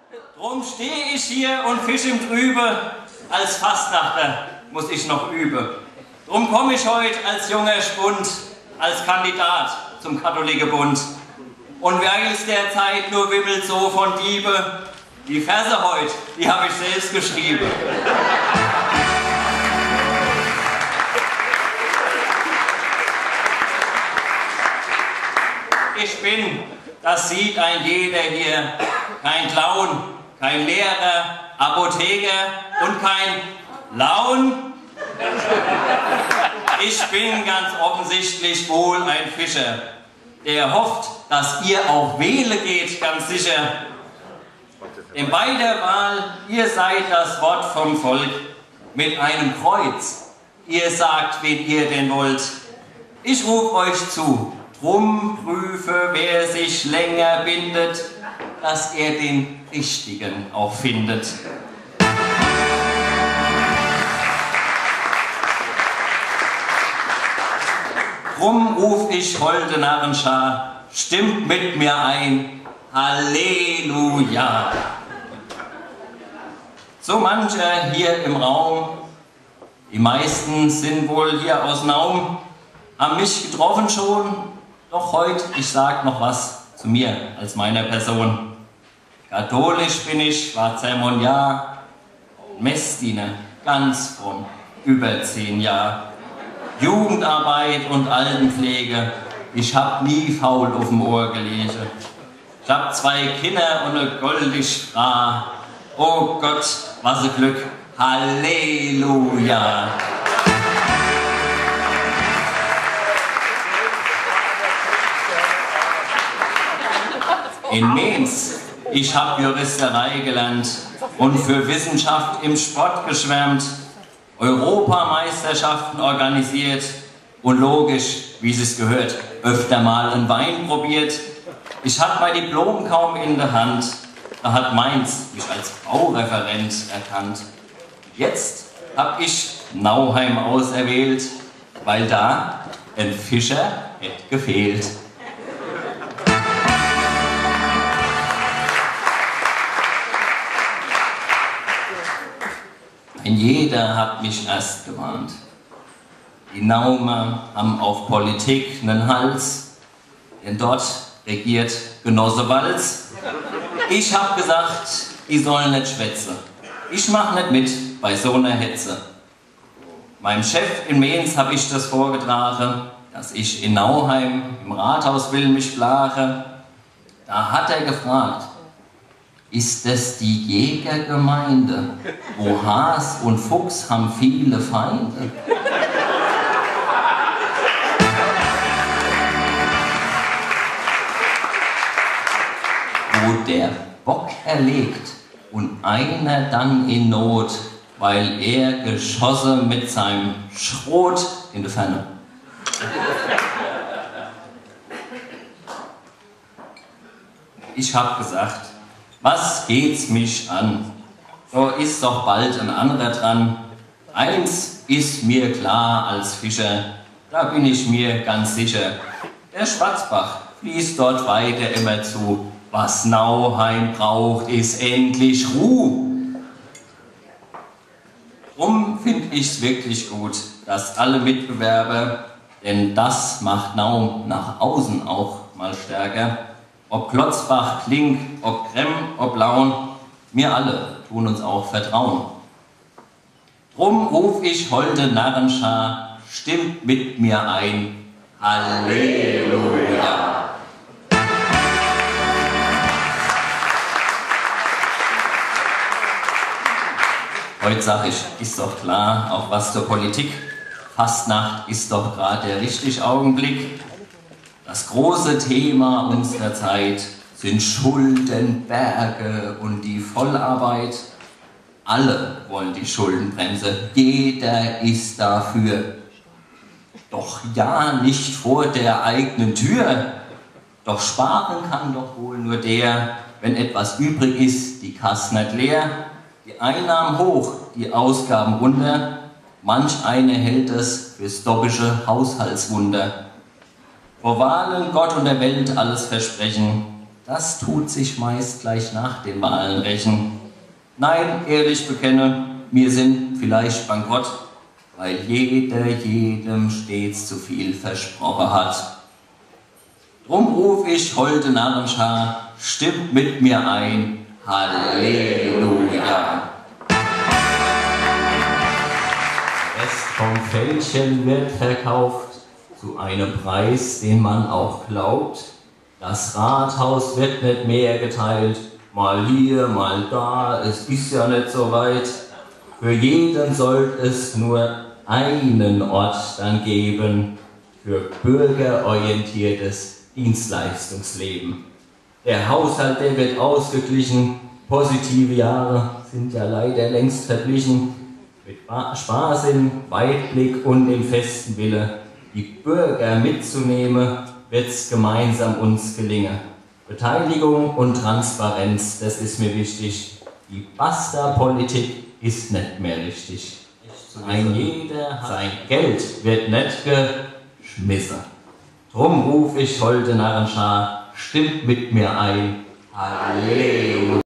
Drum stehe ich hier und fisch im Trübe, als Fastnachter muss ich noch üben. Drum komme ich heute als junger Spund, als Kandidat zum Katholikerbund. Und weil es derzeit nur wimmelt so von Diebe, die Verse heute, die habe ich selbst geschrieben. Ich bin, das sieht ein jeder hier, kein Clown, kein Lehrer, Apotheker und kein Laun. Ich bin ganz offensichtlich wohl ein Fischer, der hofft, dass ihr auch wählen geht, ganz sicher. Denn bei der Wahl, ihr seid das Wort vom Volk mit einem Kreuz. Ihr sagt, wen ihr denn wollt. Ich rufe euch zu, drum prüfe, wer sich länger bindet, dass er den Richtigen auch findet. Drum ruf ich holde Narrenschar, stimmt mit mir ein, Halleluja. So mancher hier im Raum, die meisten sind wohl hier aus Naum, haben mich getroffen schon, doch heute, ich sag noch was zu mir als meiner Person. Katholisch bin ich, war Zeremoniar, Messdiener, ganz fromm, über 10 Jahre. Jugendarbeit und Altenpflege, ich hab nie faul auf dem Ohr gelesen. Ich hab 2 Kinder und eine goldige Frau. Oh Gott, was ein Glück, Halleluja. In Mainz, ich hab Juristerei gelernt und für Wissenschaft im Sport geschwärmt. Europameisterschaften organisiert und logisch, wie es gehört, öfter mal einen Wein probiert. Ich hatte mein Diplom kaum in der Hand, da hat Mainz mich als Baureferent erkannt. Jetzt hab ich Nauheim auserwählt, weil da ein Fischer hätte gefehlt. Jeder hat mich erst gewarnt. Die Naumer haben auf Politik einen Hals, denn dort regiert Genosse Walz. Ich hab gesagt, die sollen nicht schwätzen. Ich mach nicht mit bei so einer Hetze. Meinem Chef in Mainz hab ich das vorgetragen, dass ich in Nauheim im Rathaus will mich blare. Da hat er gefragt, ist es die Jägergemeinde, wo Has und Fuchs haben viele Feinde? Wo der Bock erlegt und einer dann in Not, weil er geschossen mit seinem Schrot in der Ferne. Ich hab gesagt, was geht's mich an? So ist doch bald ein anderer dran. Eins ist mir klar als Fischer, da bin ich mir ganz sicher. Der Schwarzbach fließt dort weiter immer zu. Was Nauheim braucht, ist endlich Ruhe. Drum find ich's wirklich gut, dass alle Mitbewerber, denn das macht Naum nach außen auch mal stärker. Ob Klotzbach, Klink, ob Kremm, ob Laun, wir alle tun uns auch vertrauen. Drum ruf ich holde Narrenschar, stimmt mit mir ein, Halleluja. Heute sag ich, ist doch klar, auch was zur Politik. Fastnacht ist doch gerade der richtige Augenblick. Das große Thema unserer Zeit sind Schuldenberge und die Vollarbeit. Alle wollen die Schuldenbremse, jeder ist dafür. Doch ja, nicht vor der eigenen Tür. Doch sparen kann doch wohl nur der, wenn etwas übrig ist, die Kasse nicht leer. Die Einnahmen hoch, die Ausgaben runter. Manch eine hält es fürs doppelste Haushaltswunder. Vor Wahlen Gott und der Welt alles versprechen, das tut sich meist gleich nach den Wahlen rächen. Nein, ehrlich bekenne, wir sind vielleicht bankrott, weil jeder jedem stets zu viel versprochen hat. Drum ruf ich holde Narrenschar, stimmt mit mir ein, Halleluja. Der Rest vom Fältchen wird verkauft, zu einem Preis, den man auch glaubt. Das Rathaus wird nicht mehr geteilt, mal hier, mal da, es ist ja nicht so weit. Für jeden sollte es nur einen Ort dann geben, für bürgerorientiertes Dienstleistungsleben. Der Haushalt, der wird ausgeglichen, positive Jahre sind ja leider längst verblichen. Mit Sparsinn, Weitblick und dem festen Wille, die Bürger mitzunehmen, wird's gemeinsam uns gelingen. Beteiligung und Transparenz, das ist mir wichtig. Die Basta-Politik ist nicht mehr richtig. Ein jeder, sein Geld wird nicht geschmissen. Drum ruf ich holde Narrenschar, stimmt mit mir ein, Halleluja.